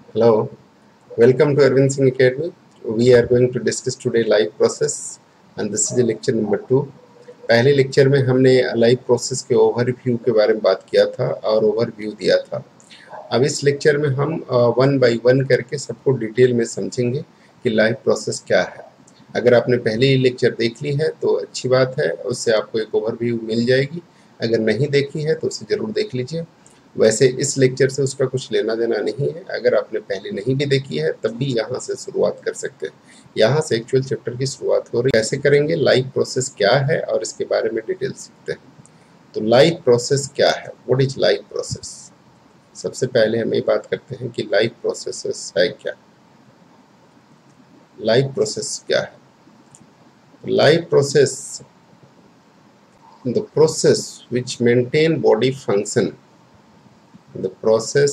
Hello, welcome to Arvind Singh Academy. We are going to discuss today life process and this is the lecture number 2. पहले lecture में हमने life process के overview के बारे में बात किया था और ओवरव्यू दिया था। अब इस लेक्चर में हम वन बाय वन करके सबको डिटेल में समझेंगे कि लाइफ प्रोसेस क्या है। अगर आपने पहले ही लेक्चर देख ली है तो अच्छी बात है, उससे आपको एक ओवरव्यू मिल जाएगी। अगर नहीं देखी है तो उसे ज़रूर देख लीजिए। वैसे इस लेक्चर से उसका कुछ लेना देना नहीं है। अगर आपने पहले नहीं भी देखी है तब भी यहाँ से शुरुआत कर सकते हैं। यहाँ से एक्चुअल चैप्टर की शुरुआत हो रही है। कैसे करेंगे, लाइफ प्रोसेस क्या है और इसके बारे में डिटेल सीखते हैं। तो लाइफ प्रोसेस क्या है, व्हाट इज लाइफ प्रोसेस। सबसे पहले हम ये बात करते हैं कि लाइफ प्रोसेस है क्या। लाइफ प्रोसेस क्या है? Life process, the process which maintain body function, the process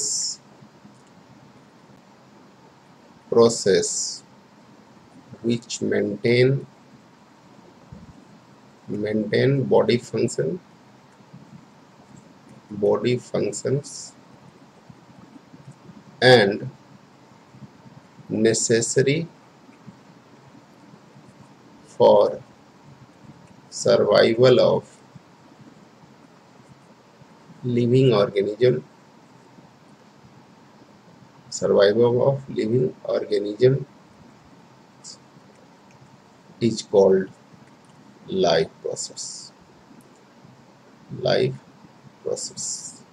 which maintain body functions and necessary for survival of living organism is called life process. Life process,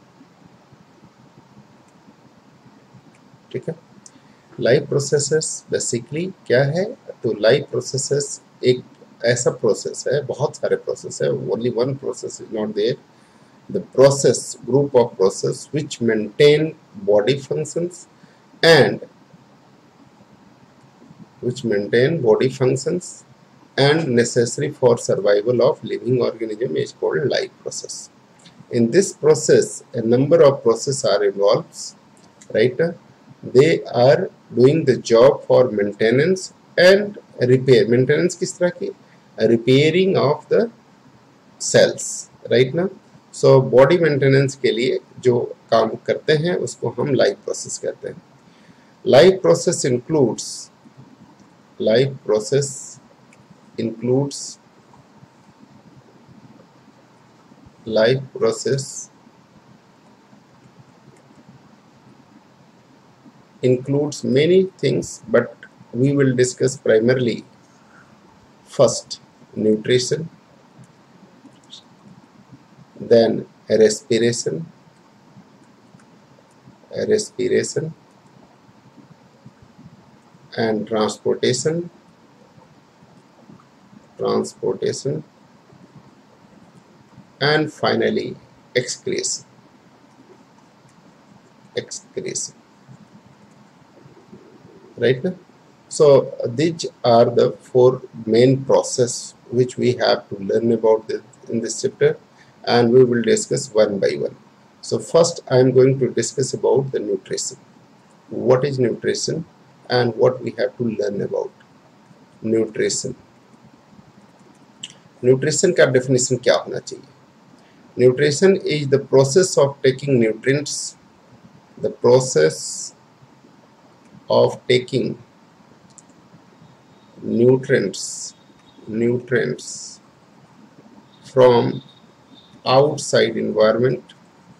ठीक है। Life processes basically क्या है? तो life processes एक ऐसा process है, बहुत सारे प्रोसेस है, only one process is not there. The process, group of process which maintain body functions and necessary for survival of living organism is called life process. In this process a number of processes are involved, right? They are doing the job for maintenance and repair. Maintenance किस तरह की? Repairing of the cells, right ना? So body maintenance के लिए जो काम करते हैं उसको हम life process कहते हैं। Life process includes many things, but we will discuss primarily first nutrition, then respiration and transportation and finally excretion, right now? So these are the four main process which we have to learn about in this chapter, and we will discuss one by one. So first I am going to discuss about the nutrition. What is nutrition and what we have to learn about nutrition. Nutrition का definition क्या होना चाहिए? Nutrition is the process of taking nutrients, from outside environment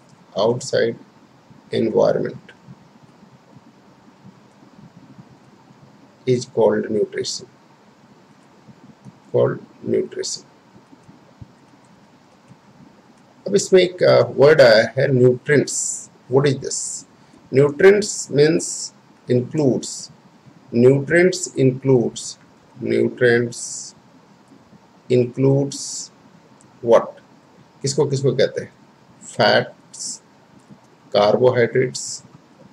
is called nutrition. अब इसमें एक word आया है nutrients. What is this? Nutrients means includes what? किसको कहते हैं? Fats, carbohydrates,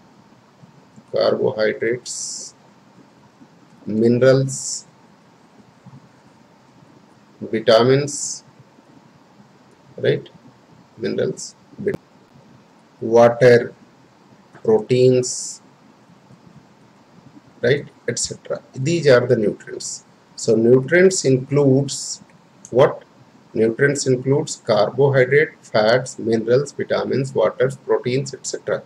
minerals, vitamins, right? Water, proteins, right, etc. These are the nutrients. So nutrients includes what? Nutrients includes carbohydrate, fats, minerals, vitamins, waters, proteins, etc.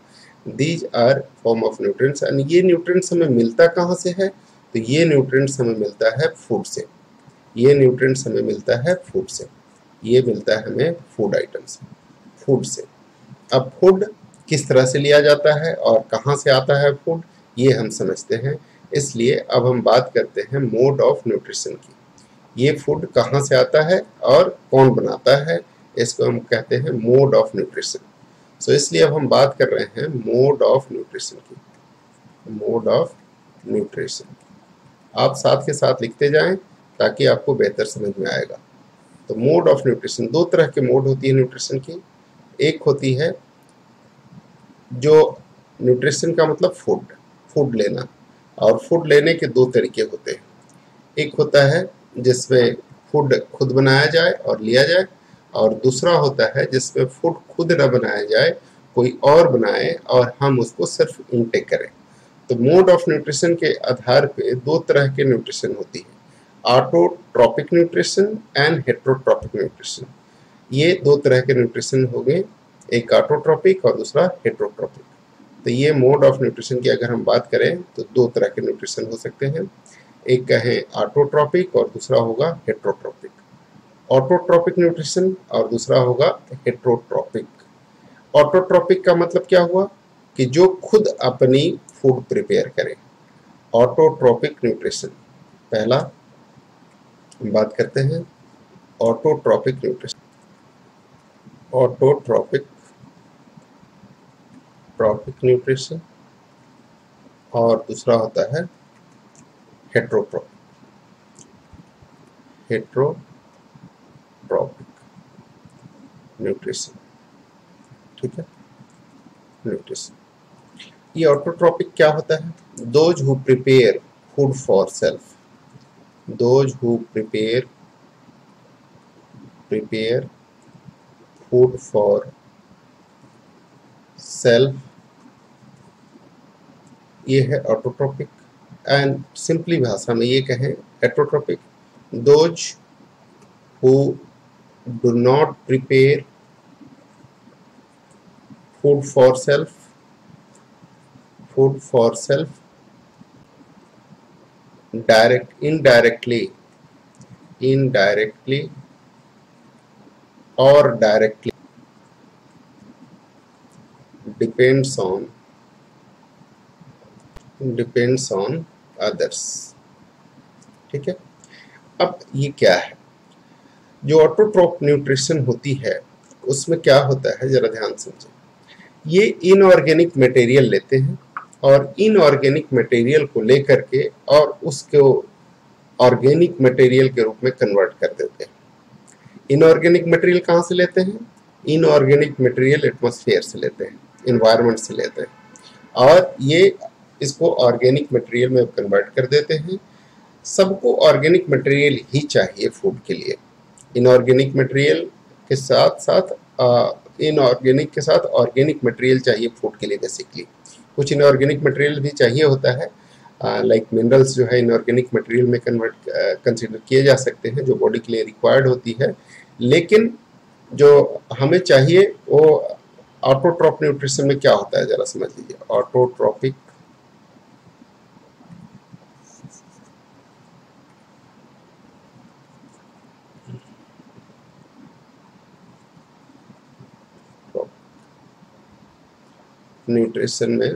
These are form of nutrients. And ये nutrients हमें मिलता कहाँ से है? तो ये nutrients हमें मिलता है फूड से। ये न्यूट्रिएंट्स हमें मिलता है फूड से। ये मिलता है हमें फूड आइटम से, फूड से। अब फूड किस तरह से लिया जाता है और कहाँ से आता है फूड, ये हम समझते हैं। इसलिए अब हम बात करते हैं मोड ऑफ न्यूट्रिशन की। ये फूड कहाँ से आता है और कौन बनाता है, इसको हम कहते हैं मोड ऑफ न्यूट्रिशन। सो इसलिए अब हम बात कर रहे हैं मोड ऑफ न्यूट्रिशन की। मोड ऑफ न्यूट्रिशन आप साथ के साथ लिखते जाएं ताकि आपको बेहतर समझ में आएगा। तो मोड ऑफ न्यूट्रिशन, दो तरह के मोड होती है न्यूट्रिशन की। एक होती है जो न्यूट्रिशन का मतलब फूड, फूड लेना, और फूड लेने के दो तरीके होते हैं। एक होता है जिसमें फूड खुद बनाया जाए और लिया जाए, और दूसरा होता है जिसमें फूड खुद न बनाया जाए, कोई और बनाए और हम उसको सिर्फ इनटेक करें। तो मोड ऑफ न्यूट्रिशन के आधार पे दो तरह के न्यूट्रिशन होती है, autotrophic nutrition and heterotrophic nutrition. ये दो तरह के न्यूट्रिशन हो गए, एक ऑटोट्रॉपिक और दूसरा हेट्रोट्रॉपिक। तो ये मोड ऑफ न्यूट्रिशन की अगर हम बात करें तो दो तरह के न्यूट्रिशन हो सकते हैं, एक कहें ऑटोट्रॉपिक और दूसरा होगा हेट्रोट्रॉपिक। ऑटोट्रॉपिक न्यूट्रिशन और दूसरा होगा हेट्रोट्रॉपिक। ऑटोट्रॉपिक का मतलब क्या हुआ कि जो खुद अपनी फूड प्रिपेयर करे, ऑटोट्रॉपिक न्यूट्रिशन। पहला हम बात करते हैं autotrophic nutrition, autotrophic trophic nutrition, और दूसरा होता है हेट्रोट्रॉपिक, हेट्रोट्रॉपिक न्यूट्रिशन। ठीक है, न्यूट्रिशन। ये ऑटोट्रॉपिक क्या होता है? Those who prepare food for self, those who prepare food for self, ये है ऑटोट्रॉपिक। एंड सिंपली भाषा में ये कहें heterotrophic, those who do not prepare food for self, indirectly or directly depends on others। ठीक है, अब ये क्या है? जो ऑटोट्रॉप न्यूट्रिशन होती है उसमें क्या होता है, जरा ध्यान समझें। ये इनऑर्गेनिक मटेरियल लेते हैं और इनऑर्गेनिक मटेरियल को लेकर के और उसको ऑर्गेनिक मटेरियल के रूप में कन्वर्ट कर देते हैं। इनऑर्गेनिक मटेरियल कहाँ से लेते हैं? इनऑर्गेनिक मटेरियल एटमॉस्फेयर से लेते हैं, इन्वायरमेंट से लेते हैं, और ये इसको ऑर्गेनिक मटेरियल में कन्वर्ट कर देते हैं। सबको ऑर्गेनिक मटेरियल ही चाहिए फूड के लिए। इनऑर्गेनिक मटेरियल के साथ साथ इनऑर्गेनिक के साथ ऑर्गेनिक मटेरियल चाहिए फूड के लिए। बेसिकली कुछ इनऑर्गेनिक मटेरियल भी चाहिए होता है, लाइक मिनरल्स जो है इनऑर्गेनिक मटेरियल में कंसीडर किए जा सकते हैं, जो बॉडी के लिए रिक्वायर्ड होती है। लेकिन जो हमें चाहिए वो ऑटोट्रॉप न्यूट्रिशन में क्या होता है, जरा समझ लीजिए। ऑटोट्रॉपिक न्यूट्रिशन में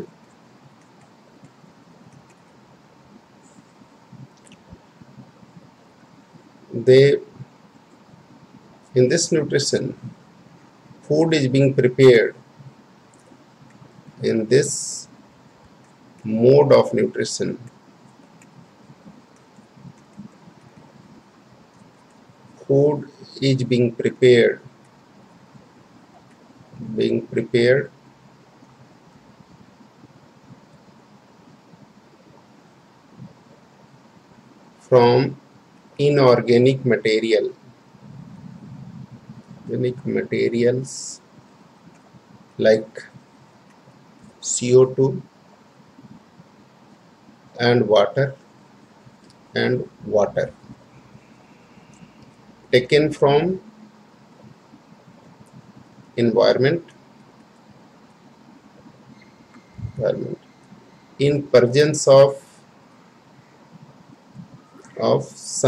in this nutrition food is being prepared in this mode of nutrition, food is being prepared from inorganic materials like CO2 and water taken from environment environment in presence of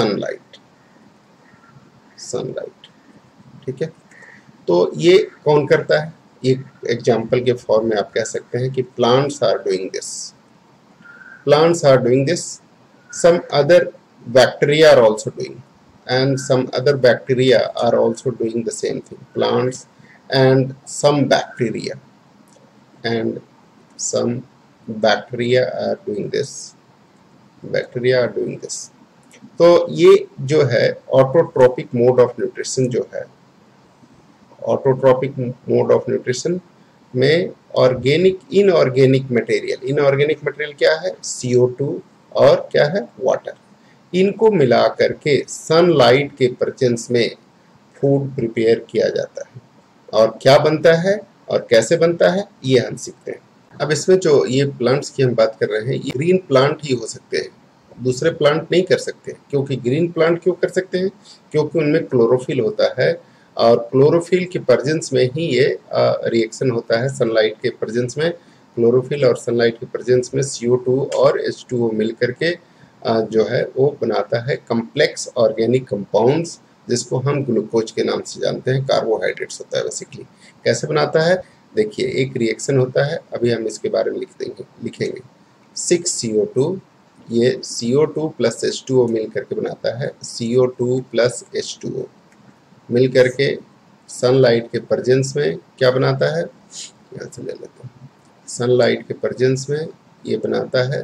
sunlight। ठीक है, तो ये कौन करता है? एक example के form में आप कह सकते हैं कि plants are doing this, plants are doing this, some other bacteria are also doing, and some other bacteria are also doing the same thing, plants and some bacteria and some bacteria are doing this, bacteria are doing this। तो ये जो है autotrophic mode of nutrition जो है, autotrophic mode of nutrition में organic inorganic material, inorganic material क्या है? CO2 और क्या है? वाटर। इनको मिला करके सनलाइट के प्रेजेंस में फूड प्रिपेयर किया जाता है, और क्या बनता है और कैसे बनता है ये हम सीखते हैं। अब इसमें जो ये प्लांट्स की हम बात कर रहे हैं, ये ग्रीन प्लांट ही हो सकते हैं, दूसरे प्लांट नहीं कर सकते। क्योंकि ग्रीन प्लांट क्यों कर सकते हैं? क्योंकि उनमें क्लोरोफिल होता है, और क्लोरोफिल के प्रेजेंस में ही ये रिएक्शन होता है। सनलाइट के प्रेजेंस में क्लोरोफिल और सनलाइट के प्रेजेंस में CO2 और H2O मिल करके जो है वो बनाता है कम्प्लेक्स ऑर्गेनिक कंपाउंड्स, जिसको हम ग्लूकोज के नाम से जानते हैं। कार्बोहाइड्रेट्स होता है बेसिकली। कैसे बनाता है? देखिए, एक रिएक्शन होता है, अभी हम इसके बारे में लिखेंगे 6CO2, ये CO2 प्लस H2O मिल करके बनाता है CO2 प्लस H2O मिल करके सनलाइट के प्रेजेंस में क्या बनाता है? यहाँ से ले लेते हैं। सनलाइट के प्रेजेंस में ये बनाता है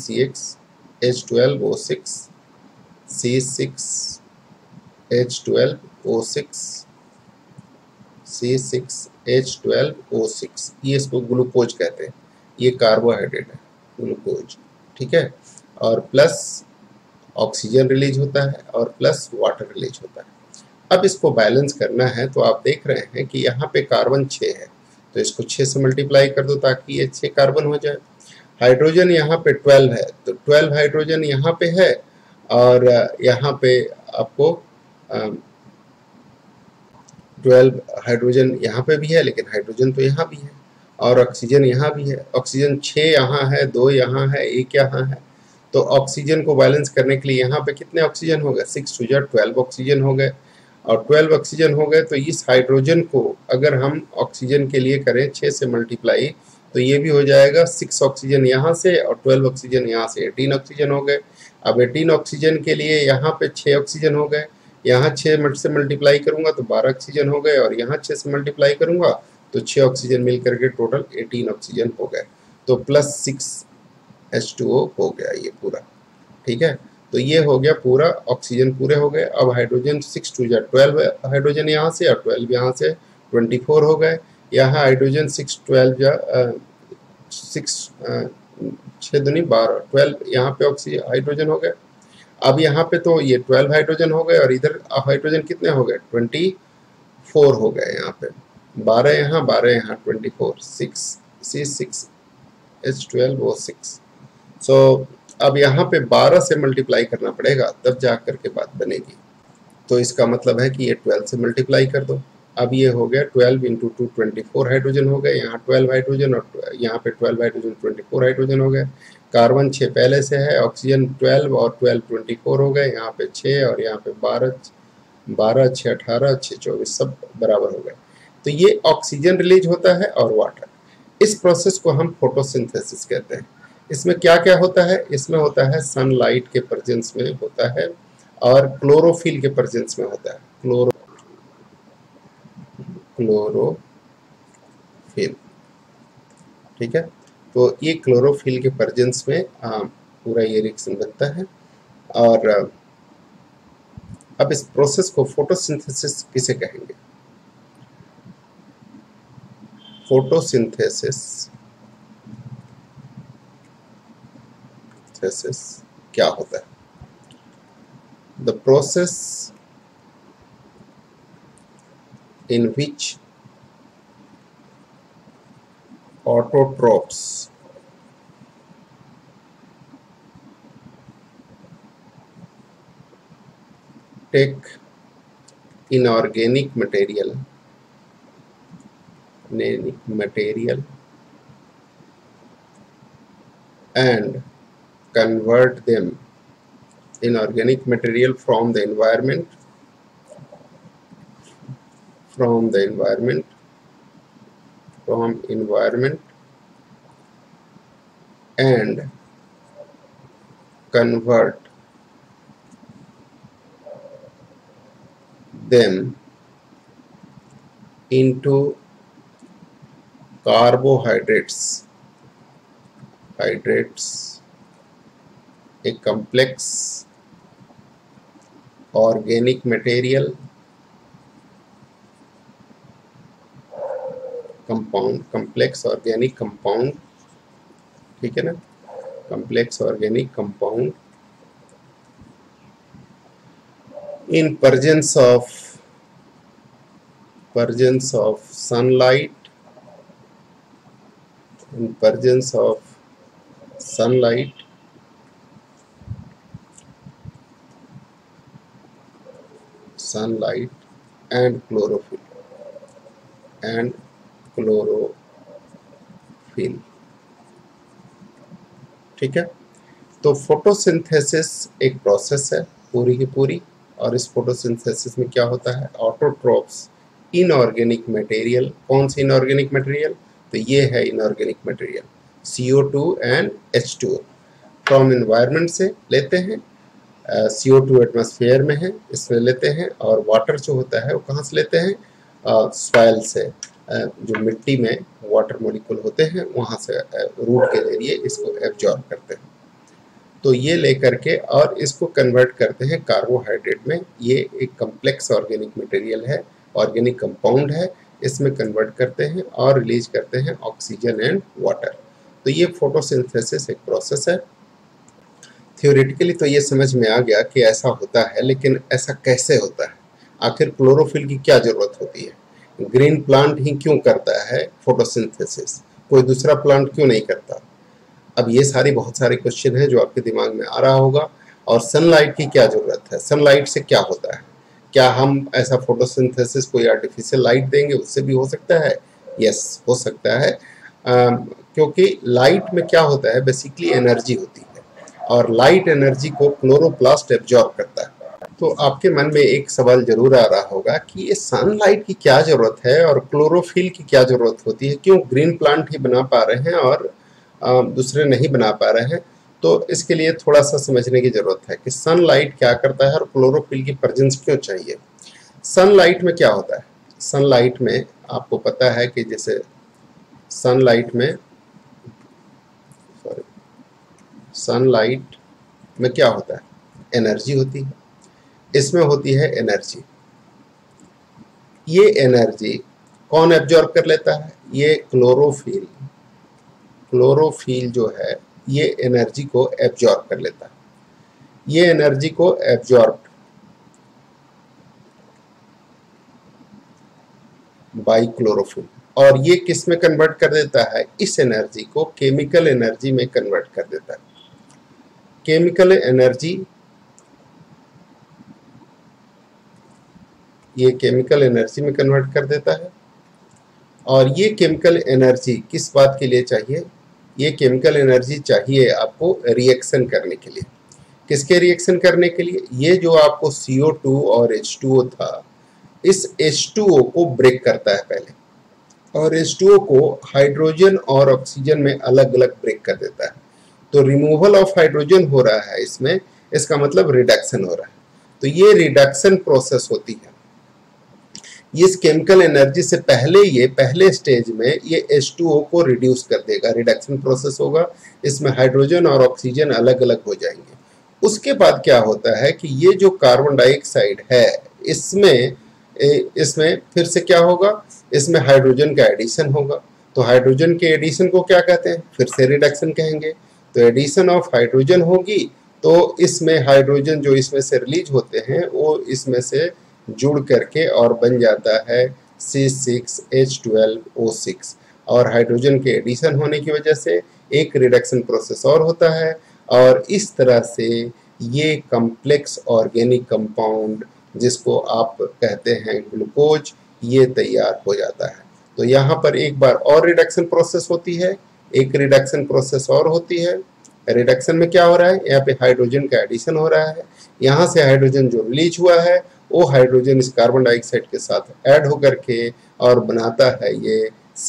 C6H12O6, C6H12O6, C6H12O6, ये इसको ग्लूकोज कहते हैं। ये कार्बोहाइड्रेट है, ग्लूकोज। ठीक है, और प्लस ऑक्सीजन रिलीज होता है और प्लस वाटर रिलीज होता है। अब इसको बैलेंस करना है, तो आप देख रहे हैं कि यहाँ पे कार्बन 6 है, तो इसको 6 से मल्टीप्लाई कर दो ताकि ये 6 कार्बन हो जाए। हाइड्रोजन यहाँ पे 12 है, तो 12 हाइड्रोजन यहाँ पे है, और यहाँ पे आपको 12 हाइड्रोजन यहाँ पे भी है, लेकिन हाइड्रोजन तो यहाँ भी है, और ऑक्सीजन यहाँ भी है। ऑक्सीजन 6 यहाँ है, 2 यहाँ है, 1 यहाँ है। तो ऑक्सीजन को बैलेंस करने के लिए यहाँ पे कितने ऑक्सीजन हो गए? 6 टू 12 ऑक्सीजन हो गए, और 12 ऑक्सीजन हो गए। तो इस हाइड्रोजन को अगर हम ऑक्सीजन के लिए करें 6 से मल्टीप्लाई, तो ये भी हो जाएगा 6 ऑक्सीजन यहाँ से और 12 ऑक्सीजन यहाँ से, 18 ऑक्सीजन हो गए। अब 18 ऑक्सीजन के लिए यहाँ पे 6 ऑक्सीजन हो गए, यहाँ 6 से मल्टीप्लाई करूंगा तो 12 ऑक्सीजन हो गए, और यहाँ 6 से मल्टीप्लाई करूंगा तो 6 ऑक्सीजन मिल करके टोटल 18 ऑक्सीजन हो गए। तो प्लस 6H2O हो गया ये पूरा। ठीक है, तो ये हो गया पूरा, ऑक्सीजन पूरे हो गए। अब हाइड्रोजन 6 टू 12 हाइड्रोजन यहाँ से और 12 यहाँ से 24 हो गए। यहाँ हाइड्रोजन 6 12 6 6 दूनी 12 12 यहाँ पे ऑक्सीजन हाइड्रोजन हो गए। अब यहाँ पे तो ये 12 हाइड्रोजन हो गए, और इधर हाइड्रोजन कितने हो गए? 24 हो गए। यहाँ पे 12 यहाँ 12 यहाँ 24, 6 C6H12O6। सो अब यहाँ पे 12 से मल्टीप्लाई करना पड़ेगा, तब जा करके बात बनेगी। तो इसका मतलब है कि ये 12 से मल्टीप्लाई कर दो। अब ये हो गया 12 इंटू 2 24 हाइड्रोजन हो गए। यहाँ 12 हाइड्रोजन और यहाँ पे 12 हाइड्रोजन 24 हाइड्रोजन हो गए। कार्बन 6 पहले से है, ऑक्सीजन 12 और 12 24 हो गए। यहाँ पे 6 और यहाँ पे 12 6 18 6 24 सब बराबर हो गए। तो ये ऑक्सीजन रिलीज होता है और वाटर। इस प्रोसेस को हम फोटोसिंथेसिस कहते हैं। इसमें क्या क्या होता है? इसमें होता है सनलाइट के प्रेजेंस में होता है, और क्लोरोफिल के प्रेजेंस में होता है। क्लोरोफिल। ठीक है, तो ये क्लोरोफिल के प्रेजेंस में पूरा ये रिएक्शन बनता है। और अब इस प्रोसेस को फोटोसिंथेसिस किसे कहेंगे? फोटोसिंथेसिस क्या होता है? The process in which autotrophs take inorganic material and convert them in organic material from the environment and convert them into carbohydrates, a complex organic material complex organic compound, ठीक है ना, complex organic compound in presence of sunlight, and chlorophyll, ठीक है। तो photosynthesis एक process है पूरी की पूरी, और इस फोटोसिंथेसिस में क्या होता है, ऑटोट्रोप्स इनऑर्गेनिक मटेरियल, कौन सी इनऑर्गेनिक मटेरियल, तो ये है inorganic material CO2 and H2O from environment से लेते हैं, CO2 एटमॉस्फेयर में है इसमें लेते हैं, और वाटर जो होता है वो कहाँ से लेते हैं, सॉइल से, जो मिट्टी में वाटर मॉलिक्यूल होते हैं वहाँ से रूट के जरिए इसको एब्जॉर्ब करते हैं। तो ये लेकर के और इसको कन्वर्ट करते हैं कार्बोहाइड्रेट में। ये एक कम्प्लेक्स ऑर्गेनिक मटेरियल है, ऑर्गेनिक कंपाउंड है, इसमें कन्वर्ट करते हैं और रिलीज करते हैं ऑक्सीजन एंड वाटर। तो ये फोटोसिंथेसिस एक प्रोसेस है। थ्योरेटिकली तो ये समझ में आ गया कि ऐसा होता है, लेकिन ऐसा कैसे होता है, आखिर क्लोरोफिल की क्या जरूरत होती है, ग्रीन प्लांट ही क्यों करता है फोटोसिंथेसिस, कोई दूसरा प्लांट क्यों नहीं करता। अब ये बहुत सारे क्वेश्चन है जो आपके दिमाग में आ रहा होगा। और सनलाइट की क्या जरूरत है, सनलाइट से क्या होता है, क्या हम ऐसा फोटोसिंथेसिस कोई आर्टिफिशियल लाइट देंगे, उससे भी हो सकता है, यस हो सकता है, क्योंकि लाइट में क्या होता है, बेसिकली एनर्जी होती है, और लाइट एनर्जी को क्लोरोप्लास्ट एब्जॉर्ब करता है। तो आपके मन में एक सवाल जरूर आ रहा होगा कि ये सनलाइट की क्या जरूरत है और क्लोरोफिल की क्या जरूरत होती है, क्यों ग्रीन प्लांट ही बना पा रहे हैं और दूसरे नहीं बना पा रहे हैं। तो इसके लिए थोड़ा सा समझने की जरूरत है कि सनलाइट क्या करता है और क्लोरोफिल की प्रेजेंस क्यों चाहिए। सनलाइट में क्या होता है, सनलाइट में आपको पता है कि जैसे सनलाइट में क्या होता है, एनर्जी होती है, इसमें होती है एनर्जी। ये एनर्जी कौन एब्जॉर्ब कर लेता है, ये क्लोरोफिल जो है ये एनर्जी को एब्जॉर्ब कर लेता है। ये एनर्जी को एब्जॉर्ब बाय क्लोरोफिल, और ये किस में कन्वर्ट कर देता है, इस एनर्जी को केमिकल एनर्जी में कन्वर्ट कर देता है। केमिकल एनर्जी, ये केमिकल एनर्जी में कन्वर्ट कर देता है। और ये केमिकल एनर्जी किस बात के लिए चाहिए, ये केमिकल एनर्जी चाहिए आपको रिएक्शन करने के लिए। किसके रिएक्शन करने के लिए, ये जो आपको CO2 और H2O था, इस H2O को ब्रेक करता है पहले, और H2O को हाइड्रोजन और ऑक्सीजन में अलग अलग ब्रेक कर देता है। तो रिमूवल ऑफ हाइड्रोजन हो रहा है इसमें, इसका मतलब रिडक्शन हो रहा है। तो ये रिडक्शन प्रोसेस होती है। इस केमिकल एनर्जी से पहले ये पहले स्टेज में ये H2O को रिड्यूस कर देगा, रिडक्शन प्रोसेस होगा, इसमें हाइड्रोजन और ऑक्सीजन अलग अलग हो जाएंगे। उसके बाद क्या होता है कि ये जो कार्बन डाइऑक्साइड है इसमें फिर से क्या होगा, इसमें हाइड्रोजन का एडिशन होगा। तो हाइड्रोजन के एडिशन को क्या कहते हैं, फिर से रिडक्शन कहेंगे। तो एडिशन ऑफ हाइड्रोजन होगी, तो इसमें हाइड्रोजन जो इसमें से रिलीज होते हैं वो इसमें से जुड़ करके और बन जाता है C6H12O6, और हाइड्रोजन के एडिशन होने की वजह से एक रिडक्शन प्रोसेस और होता है, और इस तरह से ये कम्प्लेक्स ऑर्गेनिक कंपाउंड जिसको आप कहते हैं ग्लूकोज, ये तैयार हो जाता है। तो यहाँ पर एक बार और रिडक्शन प्रोसेस होती है, एक रिडक्शन प्रोसेस और होती है, रिडक्शन में क्या हो रहा है, यहाँ पे हाइड्रोजन का एडिशन हो रहा है, यहाँ से हाइड्रोजन जो रिलीज हुआ है वो हाइड्रोजन इस कार्बन डाइऑक्साइड के साथ ऐड होकर के और बनाता है ये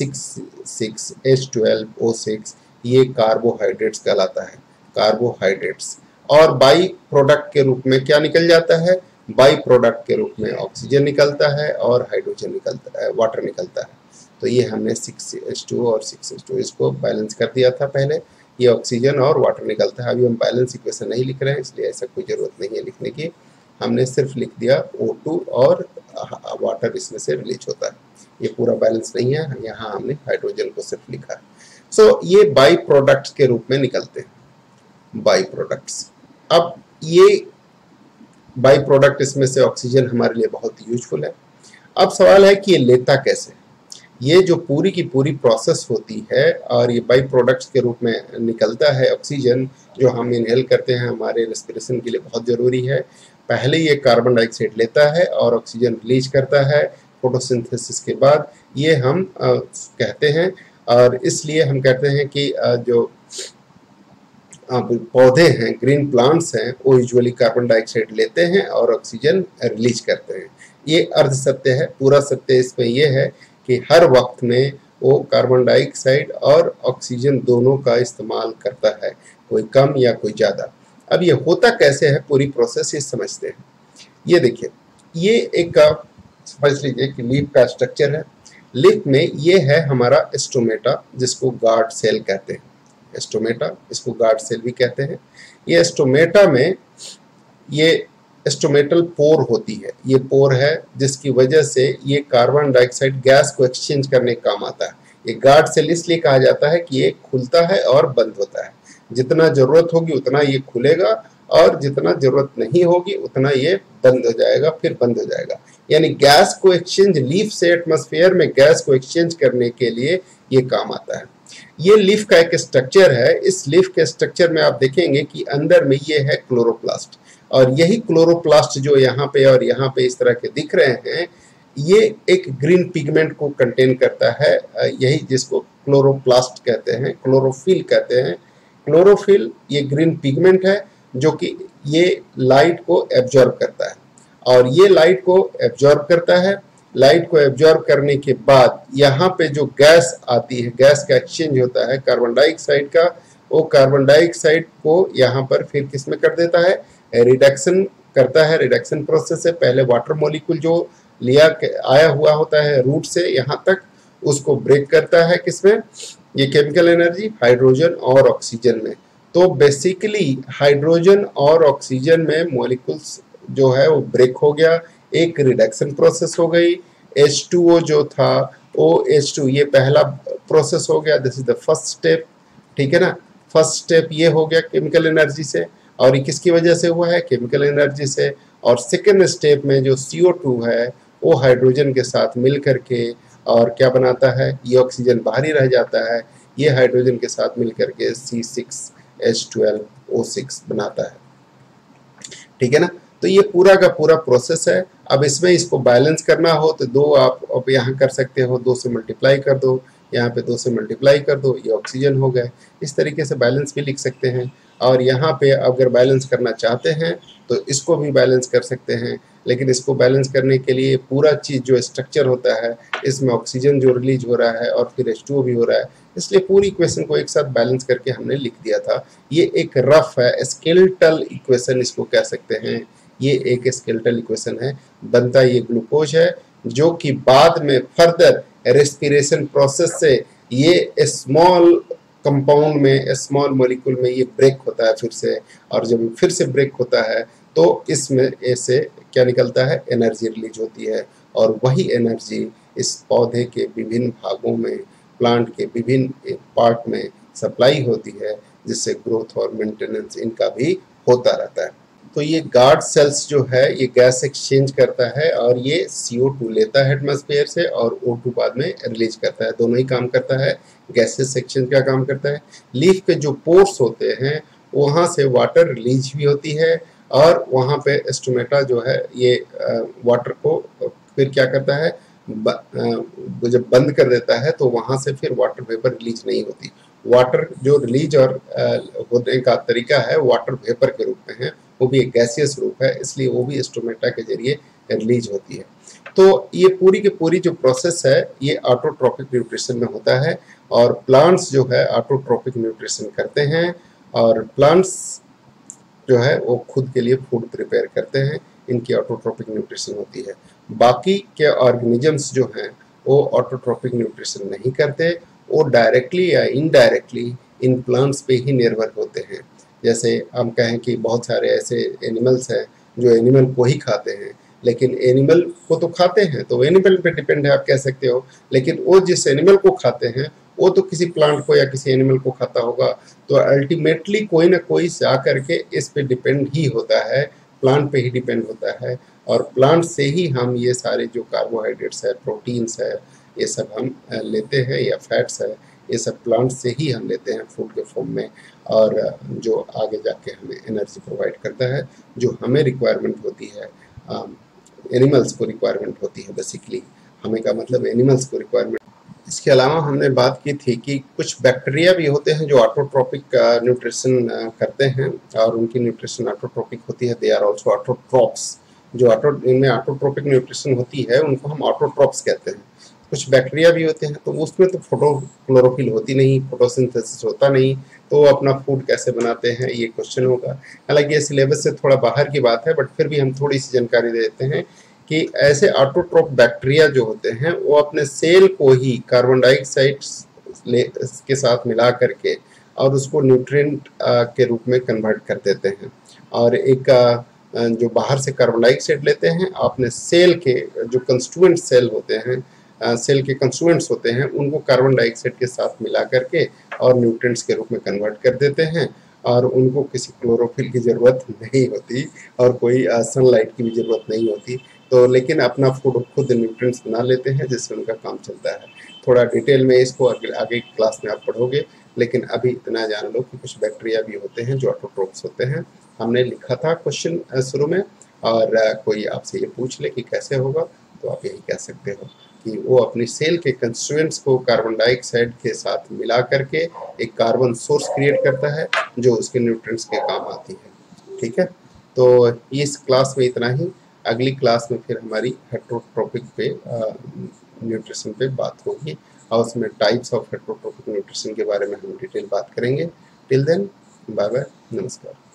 6,6H12O6, ये कार्बोहाइड्रेट्स कहलाता है, कार्बोहाइड्रेट्स। और बाई प्रोडक्ट के रूप में क्या निकल जाता है, बाई प्रोडक्ट के रूप में ऑक्सीजन निकलता है और हाइड्रोजन निकलता है, वाटर निकलता है। तो ये हमने 6H2 और 6H2 इसको बैलेंस कर दिया था पहले, ये ऑक्सीजन और वाटर निकलता है। अभी हम बैलेंस इक्वेशन नहीं लिख रहे हैं, इसलिए ऐसा कोई ज़रूरत नहीं है लिखने की, हमने सिर्फ लिख दिया O2 और वाटर इसमें से रिलीज होता है, ये पूरा बैलेंस नहीं है, यहाँ हमने हाइड्रोजन को सिर्फ लिखा है। सो ये बाई प्रोडक्ट्स के रूप में निकलते हैं, बाई प्रोडक्ट्स। अब ये बाई प्रोडक्ट इसमें से ऑक्सीजन हमारे लिए बहुत यूजफुल है। अब सवाल है कि ये लेता कैसे, ये जो पूरी की पूरी प्रोसेस होती है और ये बाई प्रोडक्ट्स के रूप में निकलता है ऑक्सीजन, जो हम इनहेल करते हैं, हमारे रेस्पिरेशन के लिए बहुत ज़रूरी है। पहले ये कार्बन डाइऑक्साइड लेता है और ऑक्सीजन रिलीज करता है फोटोसिंथेसिस के बाद, ये हम कहते हैं। और इसलिए हम कहते हैं कि जो पौधे हैं, ग्रीन प्लांट्स हैं, वो यूजुअली कार्बन डाइऑक्साइड लेते हैं और ऑक्सीजन रिलीज करते हैं। ये अर्ध सत्य है, पूरा सत्य इसमें यह है कि हर वक्त में वो कार्बन डाइऑक्साइड और ऑक्सीजन दोनों का इस्तेमाल करता है, कोई कम या कोई ज़्यादा। अब ये होता कैसे है, पूरी प्रोसेस ये समझते हैं। ये देखिए, ये एक समझ लीजिए कि लीफ का स्ट्रक्चर है। लीफ में ये है हमारा स्टोमेटा, जिसको गार्ड सेल कहते हैं, स्टोमेटा, इसको गार्ड सेल भी कहते हैं। ये स्टोमेटा में ये स्टोमेटल पोर होती है, ये पोर है जिसकी वजह से ये कार्बन डाइऑक्साइड गैस को एक्सचेंज करने का काम आता है। ये गार्ड सेल इसलिए कहा जाता है कि ये खुलता है और बंद होता है, जितना जरूरत होगी उतना ये खुलेगा और जितना जरूरत नहीं होगी उतना ये बंद हो जाएगा, फिर बंद हो जाएगा। यानी गैस को एक्सचेंज, लीफ से एटमॉस्फेयर में गैस को एक्सचेंज करने के लिए ये काम आता है। ये लीफ का एक स्ट्रक्चर है। इस लीफ के स्ट्रक्चर में आप देखेंगे कि अंदर में ये है क्लोरोप्लास्ट, और यही क्लोरोप्लास्ट जो यहाँ पे और यहाँ पे इस तरह के दिख रहे हैं, ये एक ग्रीन पिगमेंट को कंटेन करता है, यही जिसको क्लोरोप्लास्ट कहते हैं, क्लोरोफिल कहते हैं। क्लोरोफिल ये ग्रीन पिगमेंट है जो कि ये लाइट को एब्जॉर्ब करता है, और ये लाइट को एब्जॉर्ब करता है। लाइट को एब्जॉर्ब करने के बाद यहाँ पे जो गैस आती है, गैस का एक्सचेंज होता है कार्बन डाइऑक्साइड का, वो कार्बन डाइऑक्साइड को यहाँ पर फिर किस में कर देता है, रिडक्शन करता है। रिडक्शन प्रोसेस से पहले वाटर मॉलिक्यूल जो लिया आया हुआ होता है रूट से यहाँ तक, उसको ब्रेक करता है किसमें, ये केमिकल एनर्जी हाइड्रोजन और ऑक्सीजन में। तो बेसिकली हाइड्रोजन और ऑक्सीजन में मॉलिक्यूल्स जो है वो ब्रेक हो गया, एक रिडक्शन प्रोसेस हो गई। H2O जो था OH2, ये पहला प्रोसेस हो गया, this is the first step, ठीक है ना। फर्स्ट स्टेप ये हो गया केमिकल एनर्जी से, और ये किसकी वजह से हुआ है, केमिकल एनर्जी से। और सेकेंड स्टेप में जो CO2 है वो हाइड्रोजन के साथ मिल करके और क्या बनाता है, ये ऑक्सीजन बाहर ही रह जाता है, ये हाइड्रोजन के साथ मिल करके C6H12O6 बनाता है, ठीक है ना। तो ये पूरा का पूरा प्रोसेस है। अब इसमें इसको बैलेंस करना हो तो दो आप यहाँ कर सकते हो, 2 से मल्टीप्लाई कर दो, यहाँ पे 2 से मल्टीप्लाई कर दो, ये ऑक्सीजन हो गए। इस तरीके से बैलेंस भी लिख सकते हैं। और यहाँ पे अगर बैलेंस करना चाहते हैं तो इसको भी बैलेंस कर सकते हैं, लेकिन इसको बैलेंस करने के लिए पूरा चीज़ जो स्ट्रक्चर होता है, इसमें ऑक्सीजन जो रिलीज हो रहा है और फिर H2O भी हो रहा है, इसलिए पूरी इक्वेशन को एक साथ बैलेंस करके हमने लिख दिया था। ये एक रफ है, स्केलेटल इक्वेशन इसको कह सकते हैं। ये एक स्केलेटल इक्वेशन है, बनता ये ग्लूकोज है, जो कि बाद में फर्दर रेस्पिरेशन प्रोसेस से ये स्मॉल कंपाउंड में, स्मॉल मॉलिक्यूल में ये ब्रेक होता है फिर से, और जब फिर से ब्रेक होता है तो इसमें ऐसे क्या निकलता है, एनर्जी रिलीज होती है। और वही एनर्जी इस पौधे के विभिन्न भागों में, प्लांट के विभिन्न पार्ट में सप्लाई होती है, जिससे ग्रोथ और मेंटेनेंस इनका भी होता रहता है। तो ये गार्ड सेल्स जो है ये गैस एक्सचेंज करता है और ये CO2 लेता है एटमॉस्फेयर से और O2 बाद में रिलीज करता है, दोनों ही काम करता है, गैसेस एक्सचेंज का काम करता है। लीफ के जो पोर्स होते हैं वहाँ से वाटर रिलीज भी होती है, और वहाँ पे स्टोमेटा जो है ये वाटर को फिर क्या करता है, जब बंद कर देता है तो वहाँ से फिर वाटर वेपर रिलीज नहीं होती, वाटर जो रिलीज और होने का तरीका है वाटर वेपर के रूप में है, वो भी एक गैसियस रूप है, इसलिए वो भी स्टोमेटा के जरिए रिलीज होती है। तो ये पूरी की पूरी जो प्रोसेस है ये ऑटोट्रॉपिक न्यूट्रिशन में होता है, और प्लांट्स जो है ऑटोट्रॉपिक न्यूट्रिशन करते हैं, और प्लांट्स जो है वो खुद के लिए फूड प्रिपेयर करते हैं, इनकी ऑटोट्रॉपिक न्यूट्रिशन होती है। बाकी के ऑर्गेनिजम्स जो हैं वो ऑटोट्रॉपिक न्यूट्रिशन नहीं करते, वो डायरेक्टली या इनडायरेक्टली इन प्लांट्स पे ही निर्भर होते हैं। जैसे हम कहें कि बहुत सारे ऐसे एनिमल्स हैं जो एनिमल को ही खाते हैं, लेकिन एनिमल को तो खाते हैं तो एनिमल पे डिपेंड है आप कह सकते हो, लेकिन वो जिस एनिमल को खाते हैं वो तो किसी प्लांट को या किसी एनिमल को खाता होगा, तो अल्टीमेटली कोई ना कोई जा करके इस पे डिपेंड ही होता है, प्लांट पे ही डिपेंड होता है, और प्लांट से ही हम ये सारे जो कार्बोहाइड्रेट्स है, प्रोटीन्स है, ये सब हम लेते हैं, या फैट्स है, ये सब प्लांट से ही हम लेते हैं फूड के फॉर्म में, और जो आगे जाके हमें एनर्जी प्रोवाइड करता है, जो हमें रिक्वायरमेंट होती है, एनिमल्स को रिक्वायरमेंट होती है बेसिकली, हमें का मतलब एनिमल्स को रिक्वायरमेंट। इसके अलावा हमने बात की थी कि कुछ बैक्टीरिया भी होते हैं जो ऑटोट्रॉपिक न्यूट्रिशन करते हैं, और उनकी न्यूट्रिशन ऑटोट्रॉपिक होती है, दे आर ऑल्सो ऑटोट्रॉप्स। जो इनमें ऑटोट्रॉपिक न्यूट्रिशन होती है उनको हम ऑटोट्रॉप्स कहते हैं। कुछ बैक्टीरिया भी होते हैं तो उसमें तो फोटो क्लोरोफिल होती नहीं, फोटोसिंथेसिस होता नहीं, तो वो अपना फूड कैसे बनाते हैं ये क्वेश्चन होगा। हालांकि ये सिलेबस से थोड़ा बाहर की बात है, बट फिर भी हम थोड़ी सी जानकारी दे देते हैं कि ऐसे ऑटोट्रॉप बैक्टीरिया जो होते हैं वो अपने सेल को ही कार्बन डाइऑक्साइड के साथ मिला करके और उसको न्यूट्रिएंट के रूप में कन्वर्ट कर देते हैं, और एक जो बाहर से कार्बन डाइऑक्साइड लेते हैं अपने सेल के जो कंस्टिट्यूएंट सेल होते हैं, सेल के कंस्टिट्यूएंट्स होते हैं, उनको कार्बन डाइऑक्साइड के साथ मिला करके और न्यूट्रिएंट्स के रूप में कन्वर्ट कर देते हैं, और उनको किसी क्लोरोफिल की ज़रूरत नहीं होती और कोई सनलाइट की भी ज़रूरत नहीं होती, तो लेकिन अपना फूड खुद न्यूट्रिएंट्स बना लेते हैं जिससे उनका काम चलता है। थोड़ा डिटेल में इसको आगे क्लास में आप पढ़ोगे, लेकिन अभी इतना जान लो कि कुछ बैक्टीरिया भी होते हैं जो ऑटोट्रॉप्स होते हैं। हमने लिखा था क्वेश्चन शुरू में, और कोई आपसे ये पूछ ले कि कैसे होगा तो आप यही कह सकते हो कि वो अपनी सेल के कंस्टिट्यूएंट्स को कार्बन डाइऑक्साइड के साथ मिला करके एक कार्बन सोर्स क्रिएट करता है जो उसके न्यूट्रिएंट्स के काम आती है। ठीक है, तो इस क्लास में इतना ही। अगली क्लास में फिर हमारी हेटरोट्रॉपिक पे न्यूट्रिशन पे बात होगी, और उसमें टाइप्स ऑफ हेटरोट्रॉपिक न्यूट्रिशन के बारे में हम डिटेल बात करेंगे। टिल देन बाय बाय, नमस्कार।